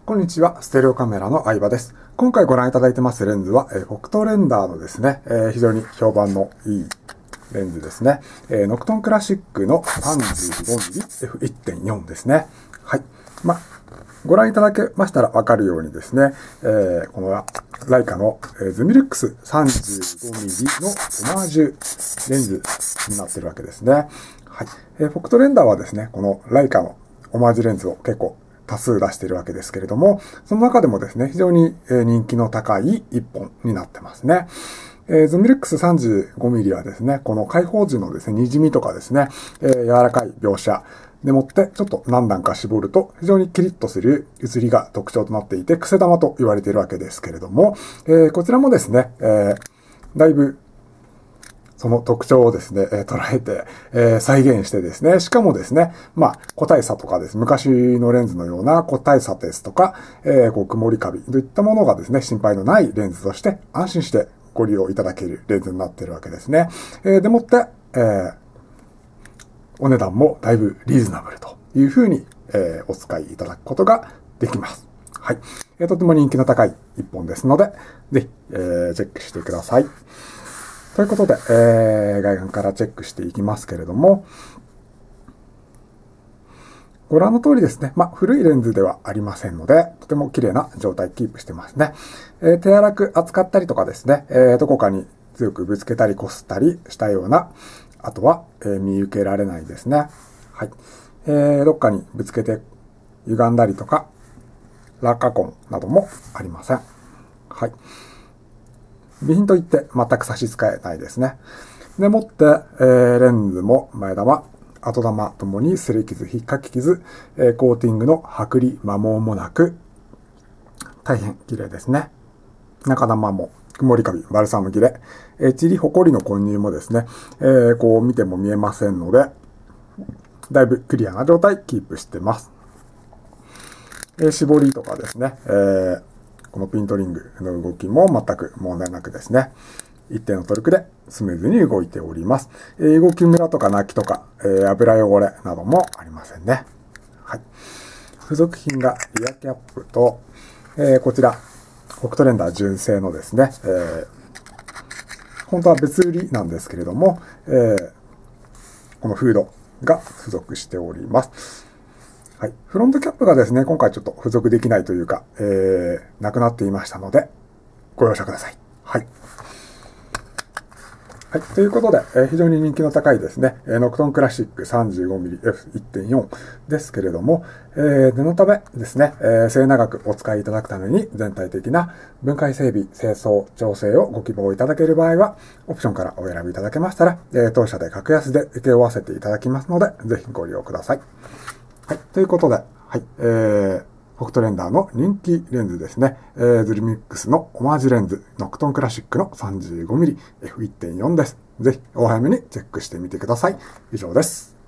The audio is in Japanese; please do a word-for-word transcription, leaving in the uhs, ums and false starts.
こんにちは、ステレオカメラの相葉です。今回ご覧いただいてますレンズは、えー、フォクトレンダーのですね、えー、非常に評判のいいレンズですね。えー、ノクトンクラシックの さんじゅうごミリエフいってんよん ですね。はい。ま、ご覧いただけましたらわかるようにですね、えー、このライカの、えー、ズミルックス さんじゅうごミリ のオマージュレンズになってるわけですね。はい。えー、フォクトレンダーはですね、このライカのオマージュレンズを結構多数出しているわけですけれども、その中でもですね、非常に人気の高い一本になってますね。えー、ズミルックス さんじゅうごミリ はですね、この開放時のですね、滲みとかですね、えー、柔らかい描写でもってちょっと何段か絞ると非常にキリッとする写りが特徴となっていて、癖玉と言われているわけですけれども、えー、こちらもですね、えー、だいぶその特徴をですね、えー、捉えて、えー、再現してですね、しかもですね、まあ、個体差とかです。昔のレンズのような個体差ですとか、えー、こう、曇りカビといったものがですね、心配のないレンズとして安心してご利用いただけるレンズになっているわけですね。えー、でもって、えー、お値段もだいぶリーズナブルというふうに、えー、お使いいただくことができます。はい。えー、とても人気の高い一本ですので、ぜひ、えー、チェックしてください。ということで、えー、外観からチェックしていきますけれども、ご覧の通りですね、まあ、古いレンズではありませんので、とても綺麗な状態キープしてますね。えー、手荒く扱ったりとかですね、えー、どこかに強くぶつけたり擦ったりしたような、あとは、えー、見受けられないですね。はい。えー、どっかにぶつけて歪んだりとか、落下痕などもありません。はい。備品といって全く差し支えないですね。でもって、えー、レンズも前玉、後玉ともに擦れ傷、引っかき傷、えー、コーティングの剥離、摩耗もなく、大変綺麗ですね。中玉も曇りカビ、バルサム切れ、えー、塵、ホコリの混入もですね、えー、こう見ても見えませんので、だいぶクリアな状態キープしてます。えー、絞りとかですね、えーこのピントリングの動きも全く問題なくですね、一定のトルクでスムーズに動いております。えー、動きムラとか泣きとか、えー、油汚れなどもありませんね。はい。付属品がリアキャップと、えー、こちら、フォクトレンダー純正のですね、えー、本当は別売りなんですけれども、えー、このフードが付属しております。はい。フロントキャップがですね、今回ちょっと付属できないというか、えー、なくなっていましたので、ご容赦ください。はい。はい。ということで、えー、非常に人気の高いですね、えー、ノクトンクラシック さんじゅうごミリエフいってんよん ですけれども、えー、念のためですね、えー、末永くお使いいただくために全体的な分解整備、清掃、調整をご希望いただける場合は、オプションからお選びいただけましたら、えー、当社で格安で請け負わせていただきますので、ぜひご利用ください。はい。ということで、はい。えー、フォクトレンダーの人気レンズですね。えー、ズルミックスのオマージュレンズ、ノクトンクラシックの さんじゅうごミリエフいってんよん です。ぜひ、お早めにチェックしてみてください。以上です。